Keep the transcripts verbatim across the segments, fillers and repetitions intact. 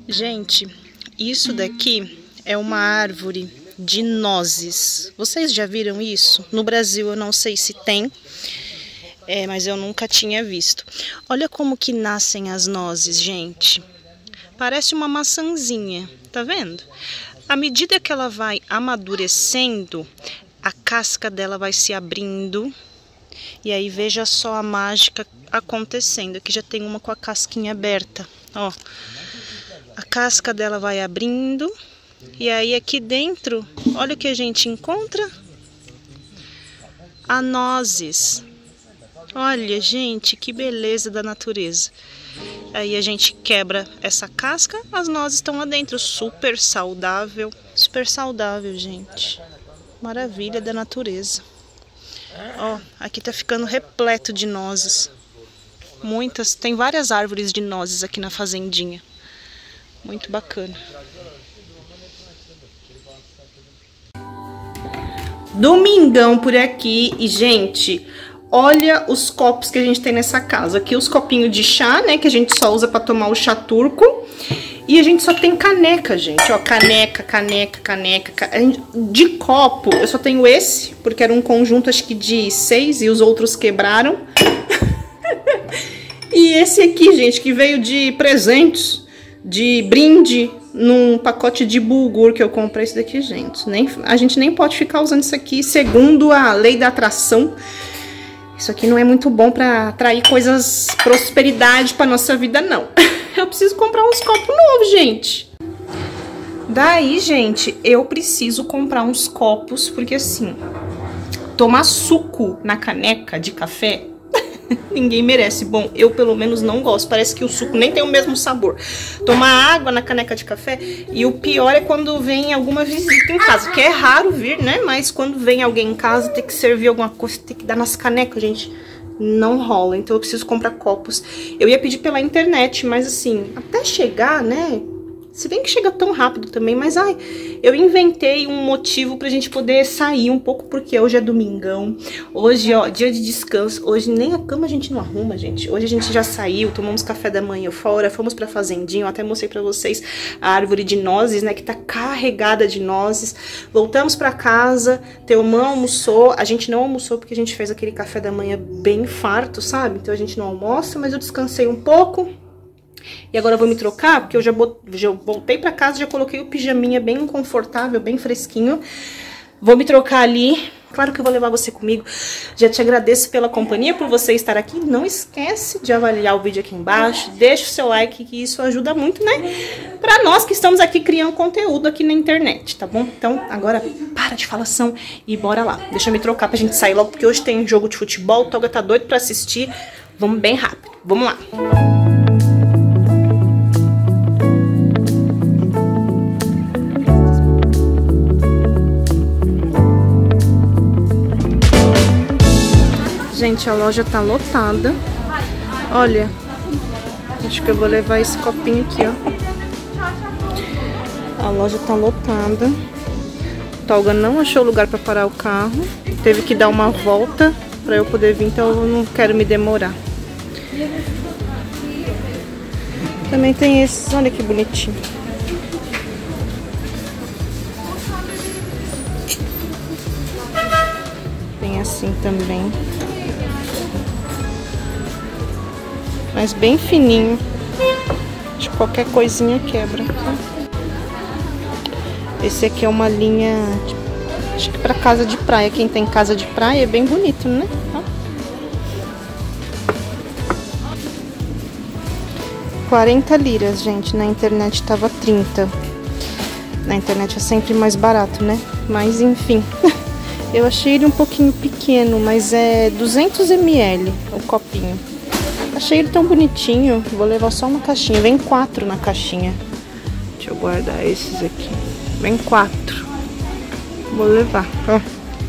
Gente, isso daqui é uma árvore de nozes. Vocês já viram isso? No Brasil eu não sei se tem, é, mas eu nunca tinha visto. Olha como que nascem as nozes, gente. Parece uma maçãzinha, tá vendo? À medida que ela vai amadurecendo, a casca dela vai se abrindo. E aí veja só a mágica acontecendo. Aqui já tem uma com a casquinha aberta, ó. A casca dela vai abrindo. E aí aqui dentro, olha o que a gente encontra. A nozes. Olha, gente, que beleza da natureza. Aí a gente quebra essa casca, as nozes estão lá dentro. Super saudável. Super saudável, gente. Maravilha da natureza. Ó, aqui tá ficando repleto de nozes. Muitas, tem várias árvores de nozes aqui na fazendinha. Muito bacana. Domingão por aqui e, gente, olha os copos que a gente tem nessa casa. Aqui os copinhos de chá, né, que a gente só usa pra tomar o chá turco. E a gente só tem caneca, gente, ó, caneca, caneca, caneca, caneca. De copo, eu só tenho esse, porque era um conjunto, acho que de seis, e os outros quebraram. E esse aqui, gente, que veio de presentes, de brinde, num pacote de bulgur que eu comprei. Esse daqui, gente, nem, a gente nem pode ficar usando isso aqui, segundo a lei da atração. Isso aqui não é muito bom pra atrair coisas, prosperidade pra nossa vida, não. Eu preciso comprar uns copos novos, gente. Daí, gente, eu preciso comprar uns copos, porque assim, tomar suco na caneca de café, ninguém merece. Bom, eu pelo menos não gosto, parece que o suco nem tem o mesmo sabor. Tomar água na caneca de café, e o pior é quando vem alguma visita em casa, que é raro vir, né? Mas quando vem alguém em casa, tem que servir alguma coisa, tem que dar nas canecas, gente. Não rola, então eu preciso comprar copos. Eu ia pedir pela internet, mas assim, até chegar, né? Se bem que chega tão rápido também, mas ai, eu inventei um motivo pra gente poder sair um pouco, porque hoje é domingão. Hoje, ó, dia de descanso. Hoje nem a cama a gente não arruma, gente. Hoje a gente já saiu, tomamos café da manhã fora, fomos pra fazendinha. Eu até mostrei pra vocês a árvore de nozes, né, que tá carregada de nozes. Voltamos pra casa, Teomã almoçou. A gente não almoçou porque a gente fez aquele café da manhã bem farto, sabe? Então a gente não almoça, mas eu descansei um pouco. E agora eu vou me trocar, porque eu já, bot... já voltei pra casa, já coloquei o pijaminha bem confortável, bem fresquinho. Vou me trocar ali. Claro que eu vou levar você comigo. Já te agradeço pela companhia, por você estar aqui. Não esquece de avaliar o vídeo aqui embaixo. Deixa o seu like, que isso ajuda muito, né? Pra nós que estamos aqui criando conteúdo aqui na internet, tá bom? Então, agora para de falação e bora lá. Deixa eu me trocar pra gente sair logo, porque hoje tem jogo de futebol. O Toga tá doido pra assistir. Vamos bem rápido. Vamos lá. Gente, a loja tá lotada. Olha, acho que eu vou levar esse copinho aqui, ó. A loja tá lotada. O Tolga não achou lugar pra parar o carro. Teve que dar uma volta pra eu poder vir, então eu não quero me demorar. Também tem esses, olha que bonitinho. Tem assim também. Mas bem fininho. Acho que qualquer coisinha quebra. Tá? Esse aqui é uma linha, acho que para casa de praia. Quem tem casa de praia é bem bonito, né? Tá? quarenta liras, gente. Na internet tava trinta. Na internet é sempre mais barato, né? Mas enfim. Eu achei ele um pouquinho pequeno, mas é duzentos mililitros o copinho. Achei ele tão bonitinho, vou levar só uma caixinha. Vem quatro na caixinha. Deixa eu guardar esses aqui. Vem quatro. Vou levar, ó.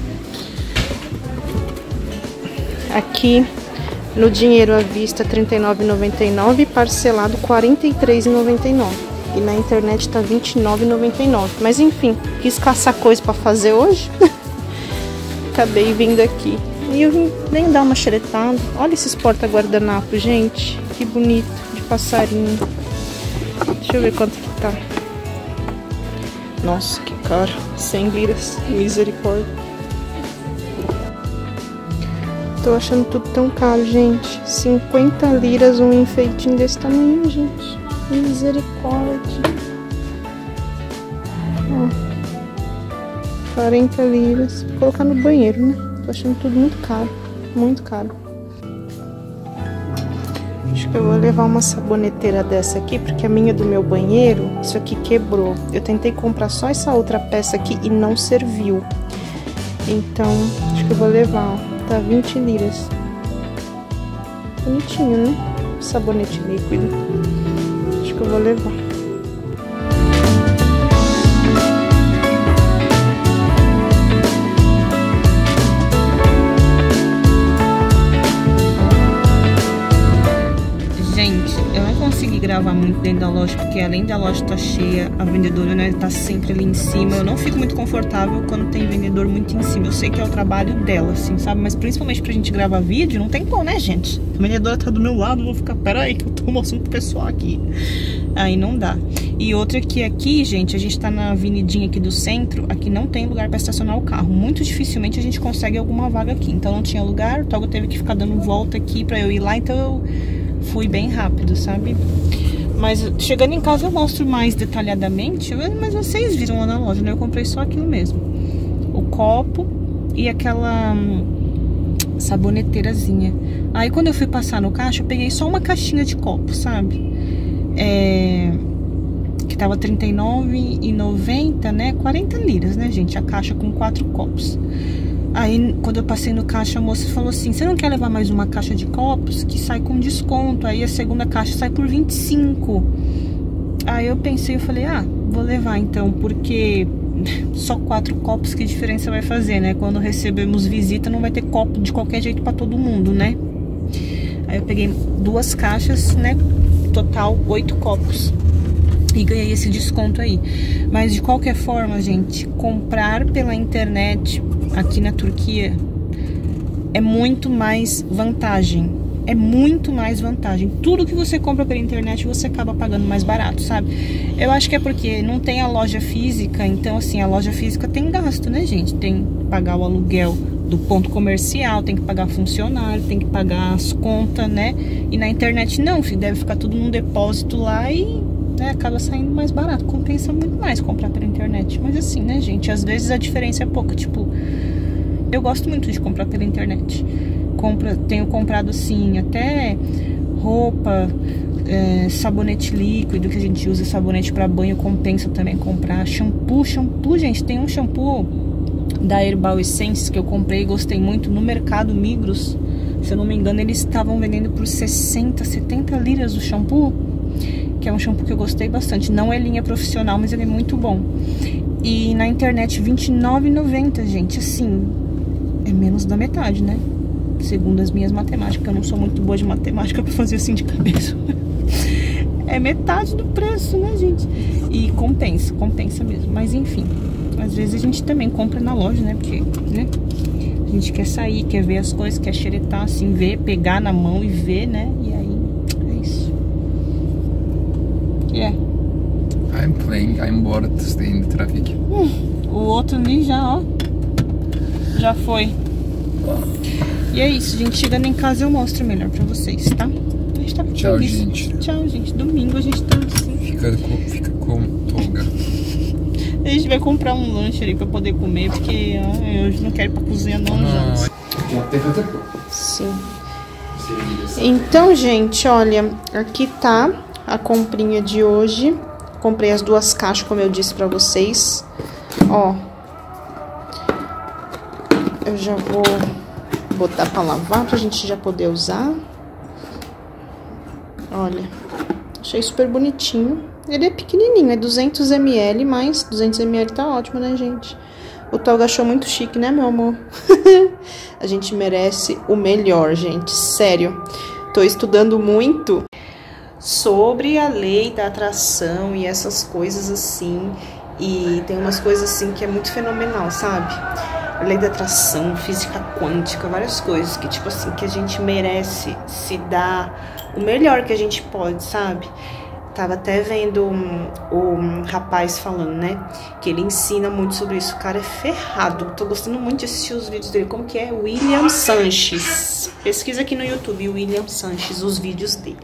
Aqui no dinheiro à vista trinta e nove reais e noventa e nove centavos, parcelado quarenta e três reais e noventa e nove centavos. E na internet tá vinte e nove reais e noventa e nove centavos. Mas enfim, quis caçar coisa pra fazer hoje. Acabei vindo aqui. E eu vim nem dar uma xeretada. Olha esses porta-guardanapos, gente. Que bonito, de passarinho. Deixa eu ver quanto que tá. Nossa, que caro. cem liras. Misericórdia. Tô achando tudo tão caro, gente. cinquenta liras um enfeitinho desse tamanho, gente. Misericórdia. Ó. quarenta liras. Vou colocar no banheiro, né? Tô achando tudo muito caro. Muito caro. Acho que eu vou levar uma saboneteira dessa aqui, porque a minha do meu banheiro, isso aqui quebrou. Eu tentei comprar só essa outra peça aqui e não serviu. Então, acho que eu vou levar, ó. Tá vinte liras. Bonitinho, né? Sabonete líquido. Acho que eu vou levar. Consegui gravar muito dentro da loja, porque além da loja estar cheia, a vendedora, né, tá sempre ali em cima. Eu não fico muito confortável quando tem vendedor muito em cima. Eu sei que é o trabalho dela, assim, sabe? Mas principalmente pra gente gravar vídeo, não tem como, né, gente? A vendedora tá do meu lado, eu vou ficar, peraí, que eu tô mostrando pro pessoal aqui. Aí não dá. E outra que aqui, gente, a gente tá na avenidinha aqui do centro, aqui não tem lugar pra estacionar o carro. Muito dificilmente a gente consegue alguma vaga aqui. Então não tinha lugar, o Toga teve que ficar dando volta aqui pra eu ir lá, então eu fui bem rápido, sabe? Mas chegando em casa eu mostro mais detalhadamente. Mas vocês viram lá na loja, né? Eu comprei só aquilo mesmo. O copo e aquela hum, saboneteirazinha. Aí quando eu fui passar no caixa, eu peguei só uma caixinha de copo, sabe? É... Que tava trinta e nove reais e noventa centavos, né? quarenta liras, né, gente? A caixa com quatro copos. Aí, quando eu passei no caixa, a moça falou assim, você não quer levar mais uma caixa de copos? Que sai com desconto. Aí a segunda caixa sai por vinte e cinco. Aí eu pensei, eu falei, ah, vou levar então, porque só quatro copos, que diferença vai fazer, né? Quando recebemos visita, não vai ter copo de qualquer jeito pra todo mundo, né? Aí eu peguei duas caixas, né? Total, oito copos. E ganhei esse desconto aí. Mas de qualquer forma, gente, comprar pela internet aqui na Turquia é muito mais vantagem. É muito mais vantagem. Tudo que você compra pela internet você acaba pagando mais barato, sabe? Eu acho que é porque não tem a loja física. Então, assim, a loja física tem gasto, né, gente? Tem que pagar o aluguel do ponto comercial, tem que pagar funcionário, tem que pagar as contas, né? E na internet não, filho, deve ficar tudo num depósito lá e... né, acaba saindo mais barato, compensa muito mais comprar pela internet. Mas assim, né, gente, às vezes a diferença é pouca. Tipo, eu gosto muito de comprar pela internet. Compra, tenho comprado assim, até roupa, é, sabonete líquido, que a gente usa sabonete pra banho, compensa também comprar. Shampoo, shampoo, gente, tem um shampoo da Herbal Essence que eu comprei e gostei muito no Mercado Migros. Se eu não me engano, eles estavam vendendo por sessenta, setenta liras o shampoo. Que é um shampoo que eu gostei bastante. Não é linha profissional, mas ele é muito bom. E na internet vinte e nove reais e noventa centavos, gente. Assim, é menos da metade, né? Segundo as minhas matemáticas. Eu não sou muito boa de matemática pra fazer assim de cabeça. É metade do preço, né, gente? E compensa, compensa mesmo. Mas enfim, às vezes a gente também compra na loja, né? Porque, né? A gente quer sair, quer ver as coisas, quer xeretar, assim, ver, pegar na mão e ver, né? E aí, é isso. Yeah. I'm playing, I'm bored to stay in the traffic. Hum, o outro ali já, ó. Já foi. E é isso, gente. Chegando em casa eu mostro melhor pra vocês, tá? A gente tá com Tchau, preguiça. gente. Tchau, gente. Domingo a gente tá assim. Fica com, fica com Toga. A gente vai comprar um lanche ali pra poder comer, porque ó, eu hoje não quero ir pra cozinha não, gente. Sim. Então, gente, olha, aqui tá a comprinha de hoje. Comprei as duas caixas, como eu disse pra vocês. Ó. Eu já vou botar pra lavar, pra gente já poder usar. Olha. Achei super bonitinho. Ele é pequenininho, é duzentos mililitros, mas duzentos mililitros tá ótimo, né, gente? O Toga achou muito chique, né, meu amor? A gente merece o melhor, gente. Sério. Tô estudando muito sobre a lei da atração e essas coisas assim. E tem umas coisas assim que é muito fenomenal, sabe? A lei da atração, física quântica, várias coisas que, tipo assim, que a gente merece se dar o melhor que a gente pode, sabe? tava até vendo um, um rapaz falando, né? Que ele ensina muito sobre isso. O cara é ferrado. Tô gostando muito de assistir os vídeos dele. Como que é? William Sanches. Pesquisa aqui no YouTube, William Sanches, os vídeos dele.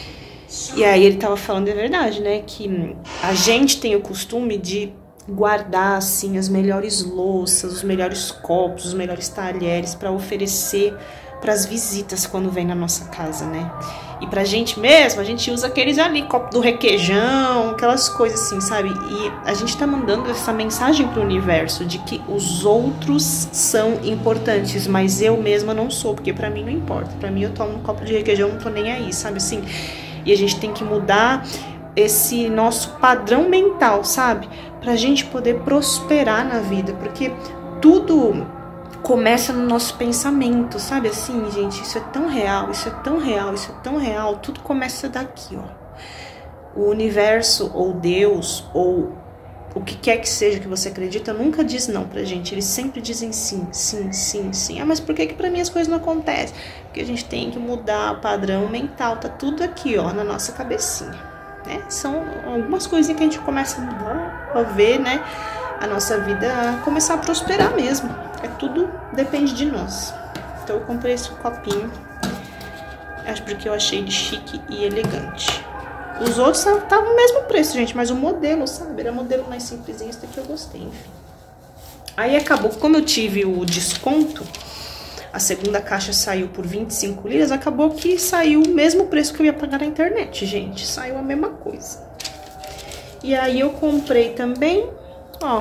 E aí ele tava falando, é verdade, né? Que a gente tem o costume de guardar, assim, as melhores louças, os melhores copos, os melhores talheres para oferecer para as visitas quando vem na nossa casa, né? E pra gente mesmo, a gente usa aqueles ali, copo do requeijão, aquelas coisas assim, sabe? E a gente tá mandando essa mensagem pro universo de que os outros são importantes, mas eu mesma não sou, porque pra mim não importa. Pra mim eu tomo um copo de requeijão, não tô nem aí, sabe assim? E a gente tem que mudar esse nosso padrão mental, sabe? Pra gente poder prosperar na vida, porque tudo começa no nosso pensamento, sabe assim, gente? Isso é tão real, isso é tão real, isso é tão real. Tudo começa daqui, ó. O universo, ou Deus, ou o que quer que seja que você acredita, nunca diz não pra gente. Eles sempre dizem sim, sim, sim, sim. Ah, mas por que que pra mim as coisas não acontecem? Porque a gente tem que mudar o padrão mental. Tá tudo aqui, ó, na nossa cabecinha, né? São algumas coisinhas que a gente começa a mudar, a ver, né? A nossa vida começar a prosperar mesmo. É tudo depende de nós. Então eu comprei esse copinho. Acho porque eu achei ele chique e elegante. Os outros estavam no mesmo preço, gente. Mas o modelo, sabe? Era modelo mais simplesinho. Esse daqui eu gostei, enfim. Aí acabou, como eu tive o desconto, a segunda caixa saiu por vinte e cinco liras. Acabou que saiu o mesmo preço que eu ia pagar na internet, gente. Saiu a mesma coisa. E aí eu comprei também, ó,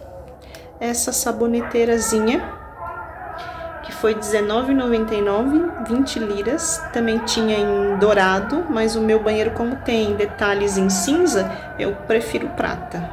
essa saboneteirazinha, que foi dezenove reais e noventa e nove centavos, vinte liras. Também tinha em dourado, mas o meu banheiro, como tem detalhes em cinza, eu prefiro prata.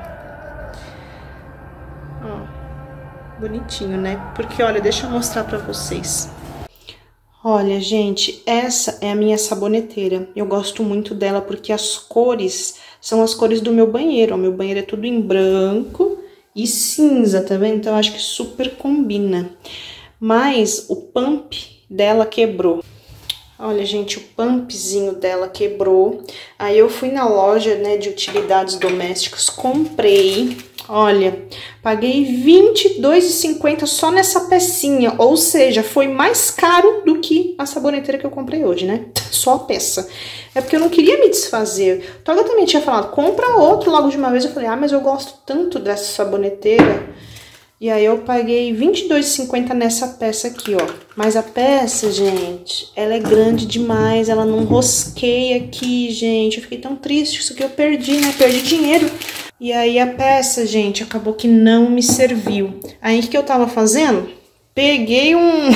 Ó. Ó, bonitinho, né? Porque, olha, deixa eu mostrar pra vocês. Olha, gente, essa é a minha saboneteira. Eu gosto muito dela porque as cores são as cores do meu banheiro. O meu banheiro é tudo em branco e cinza, tá vendo? Então eu acho que super combina. Mas o pump dela quebrou. Olha, gente, o pumpzinho dela quebrou. Aí eu fui na loja, né, de utilidades domésticas, comprei. Olha, paguei vinte e dois reais e cinquenta centavos só nessa pecinha. Ou seja, foi mais caro do que a saboneteira que eu comprei hoje, né? Só a peça. É porque eu não queria me desfazer. Toga também tinha falado, compra outro logo de uma vez. Eu falei, ah, mas eu gosto tanto dessa saboneteira. E aí eu paguei vinte e dois reais e cinquenta centavos nessa peça aqui, ó. Mas a peça, gente, ela é grande demais. Ela não rosqueia aqui, gente. Eu fiquei tão triste. Isso que eu perdi, né? Perdi dinheiro. E aí a peça, gente, acabou que não me serviu. Aí o que eu tava fazendo? Peguei um...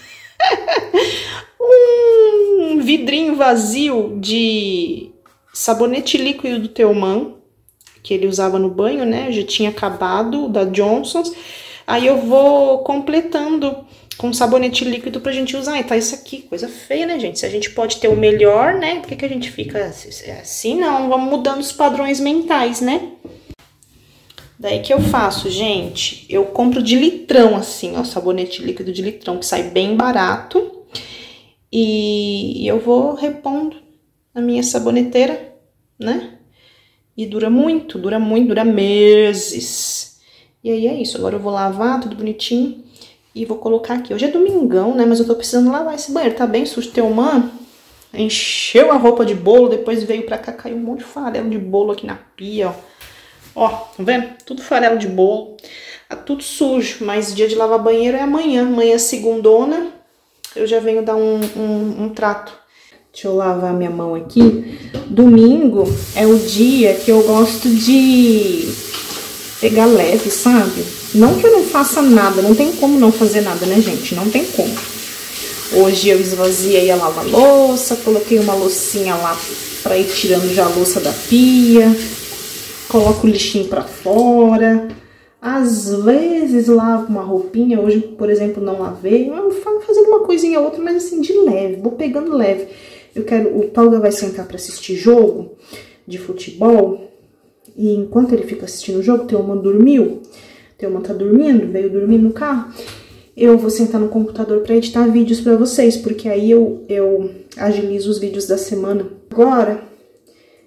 um vidrinho vazio de sabonete líquido do Teuman, que ele usava no banho, né? Já tinha acabado, da Johnson's. Aí eu vou completando com sabonete líquido pra gente usar. E tá isso aqui, coisa feia, né, gente? Se a gente pode ter o melhor, né? Por que que a gente fica assim? Não, vamos mudando os padrões mentais, né? Daí que eu faço, gente? Eu compro de litrão, assim, ó, sabonete líquido de litrão, que sai bem barato. E eu vou repondo na minha saboneteira, né? E dura muito, dura muito, dura meses. E aí é isso, agora eu vou lavar tudo bonitinho e vou colocar aqui. Hoje é domingão, né, mas eu tô precisando lavar esse banheiro, tá bem sujo. Teuman encheu a roupa de bolo, depois veio pra cá, caiu um monte de farelo de bolo aqui na pia, ó. Ó, tá vendo? Tudo farelo de bolo, tá tudo sujo, mas dia de lavar banheiro é amanhã. Amanhã, segundona, eu já venho dar um, um, um trato. Deixa eu lavar minha mão aqui. Domingo é o dia que eu gosto de pegar leve, sabe? Não que eu não faça nada, não tem como não fazer nada, né, gente? Não tem como. Hoje eu esvaziei a lava-louça, coloquei uma loucinha lá pra ir tirando já a louça da pia. Coloco o lixinho pra fora. Às vezes lavo uma roupinha. Hoje, por exemplo, não lavei. Eu falo fazendo uma coisinha ou outra, mas assim, de leve. Vou pegando leve. Eu quero... O Tolga vai sentar pra assistir jogo de futebol. E enquanto ele fica assistindo o jogo, o Teuman dormiu. O Teuman tá dormindo, veio dormir no carro. Eu vou sentar no computador pra editar vídeos pra vocês. Porque aí eu, eu agilizo os vídeos da semana. Agora...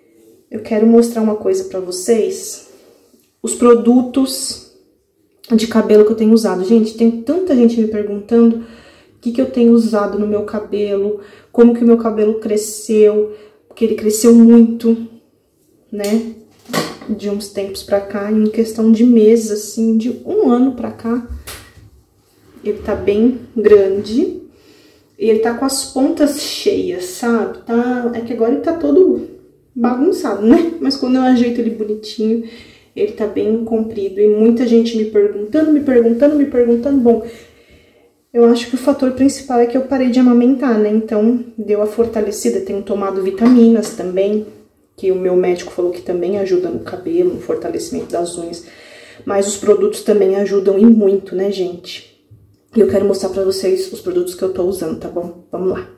eu quero mostrar uma coisa pra vocês. Os produtos de cabelo que eu tenho usado. Gente, tem tanta gente me perguntando o que, que eu tenho usado no meu cabelo, como que o meu cabelo cresceu, porque ele cresceu muito, né? De uns tempos pra cá, em questão de meses, assim, de um ano pra cá. Ele tá bem grande. E ele tá com as pontas cheias, sabe? Tá, é que agora ele tá todo bagunçado, né? Mas quando eu ajeito ele bonitinho, ele tá bem comprido. E muita gente me perguntando, me perguntando, me perguntando. Bom, eu acho que o fator principal é que eu parei de amamentar, né? Então, deu a fortalecida. Tenho tomado vitaminas também, que o meu médico falou que também ajuda no cabelo, no fortalecimento das unhas. Mas os produtos também ajudam e muito, né, gente? E eu quero mostrar pra vocês os produtos que eu tô usando, tá bom? Vamos lá.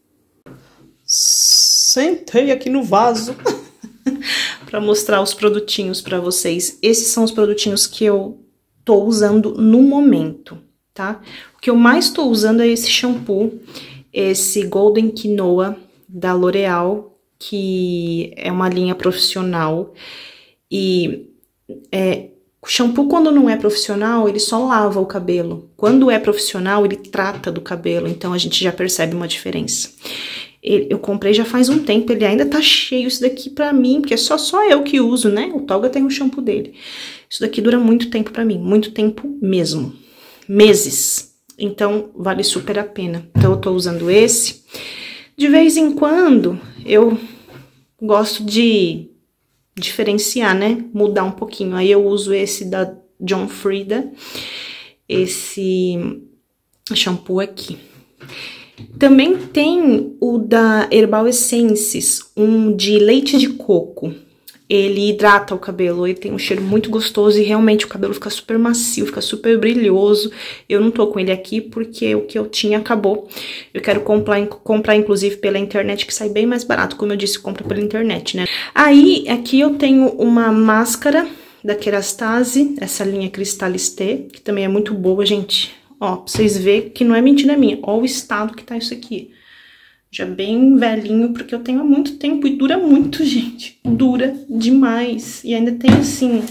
Sentei aqui no vaso pra mostrar os produtinhos pra vocês. Esses são os produtinhos que eu tô usando no momento, tá? O que eu mais tô usando é esse shampoo, esse Golden Quinoa da L'Oréal, que é uma linha profissional, e é, o shampoo, quando não é profissional, ele só lava o cabelo. Quando é profissional, ele trata do cabelo, então a gente já percebe uma diferença. Ele, eu comprei já faz um tempo, ele ainda tá cheio, isso daqui pra mim, porque é só, só eu que uso, né? O Tolga tem um shampoo dele. Isso daqui dura muito tempo pra mim, muito tempo mesmo, meses. Então, vale super a pena. Então, eu tô usando esse. De vez em quando, eu gosto de diferenciar, né? Mudar um pouquinho. Aí eu uso esse da John Frieda, esse shampoo aqui. Também tem o da Herbal Essences, um de leite de coco. Ele hidrata o cabelo, ele tem um cheiro muito gostoso e realmente o cabelo fica super macio, fica super brilhoso. Eu não tô com ele aqui porque o que eu tinha acabou. Eu quero comprar, comprar inclusive pela internet, que sai bem mais barato, como eu disse, compra pela internet, né? Aí, aqui eu tenho uma máscara da Kerastase, essa linha Cristalisté, que também é muito boa, gente. Ó, pra vocês verem que não é mentira minha, ó o estado que tá isso aqui. Já bem velhinho, porque eu tenho há muito tempo e dura muito, gente. Dura demais. E ainda tem assim...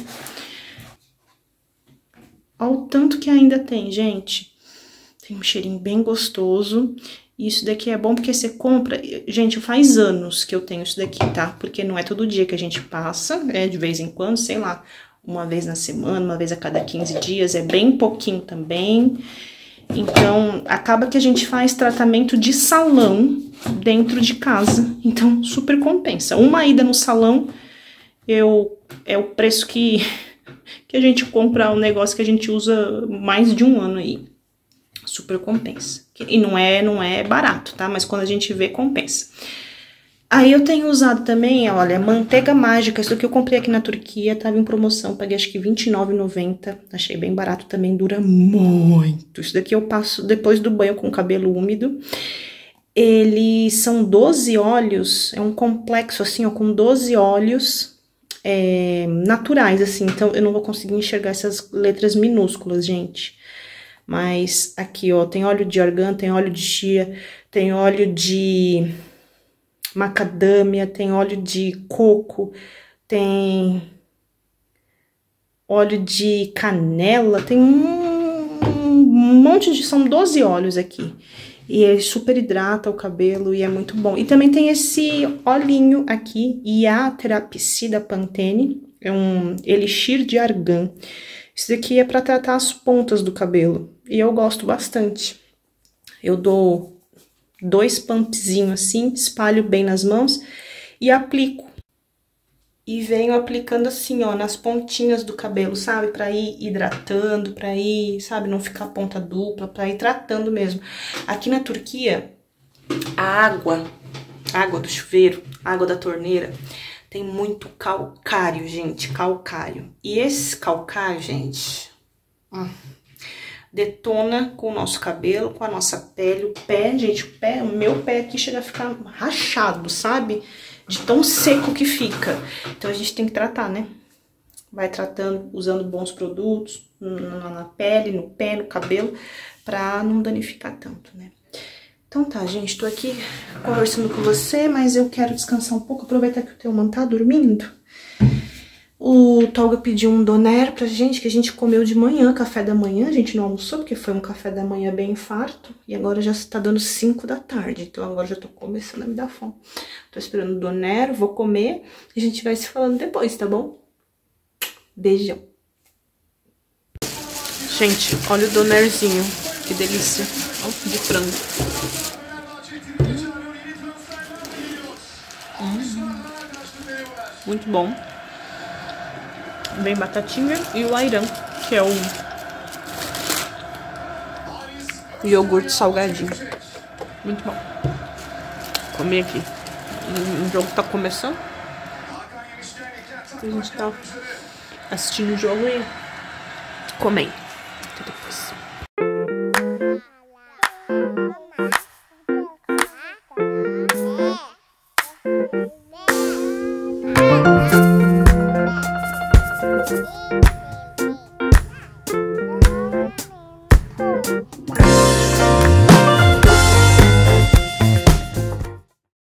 Olha o tanto que ainda tem, gente. Tem um cheirinho bem gostoso. E isso daqui é bom porque você compra... Gente, faz anos que eu tenho isso daqui, tá? Porque não é todo dia que a gente passa, é de vez em quando, sei lá, uma vez na semana, uma vez a cada quinze dias. É bem pouquinho também. Então, acaba que a gente faz tratamento de salão dentro de casa, então super compensa. Uma ida no salão eu, é o preço que, que a gente compra um negócio que a gente usa mais de um ano aí. Super compensa. E não é, não é barato, tá? Mas quando a gente vê, compensa. Aí eu tenho usado também, olha, manteiga mágica. Isso aqui eu comprei aqui na Turquia, tava em promoção, paguei acho que vinte e nove reais e noventa centavos. Achei bem barato também, dura muito. Isso daqui eu passo depois do banho com o cabelo úmido. Eles são doze óleos, é um complexo assim, ó, com doze óleos é, naturais, assim. Então eu não vou conseguir enxergar essas letras minúsculas, gente. Mas aqui, ó, tem óleo de argan, tem óleo de chia, tem óleo de macadâmia, tem óleo de coco, tem óleo de canela, tem um, um monte de... São doze óleos aqui. E ele super hidrata o cabelo e é muito bom. E também tem esse olhinho aqui, Ia Terapicida Pantene, é um elixir de argan. Isso daqui é pra tratar as pontas do cabelo. E eu gosto bastante. Eu dou dois pumpzinhos assim, espalho bem nas mãos e aplico. E venho aplicando assim, ó, nas pontinhas do cabelo, sabe? Pra ir hidratando, pra ir, sabe? Não ficar ponta dupla, pra ir tratando mesmo. Aqui na Turquia, a água, a água do chuveiro, a água da torneira, tem muito calcário, gente, calcário. E esse calcário, gente, hum, detona com o nosso cabelo, com a nossa pele, o pé, gente, o pé, o meu pé aqui chega a ficar rachado, sabe? De tão seco que fica. Então a gente tem que tratar, né? Vai tratando, usando bons produtos na, na pele, no pé, no cabelo, pra não danificar tanto, né? Então tá, gente, tô aqui conversando com você, mas eu quero descansar um pouco, aproveitar que o Teoman tá dormindo. O Tolga pediu um doner pra gente, que a gente comeu de manhã, café da manhã. A gente não almoçou, porque foi um café da manhã bem farto. E agora já tá dando cinco da tarde, então agora já tô começando a me dar fome. Tô esperando o doner, vou comer. A gente vai se falando depois, tá bom? Beijão. Gente, olha o donerzinho. Que delícia. Olha, de frango. Hum. Muito bom. Vem batatinha e o ayran, que é o iogurte salgadinho. Muito bom. Comer aqui. O jogo tá começando. A gente tá assistindo o jogo e comendo. Até depois.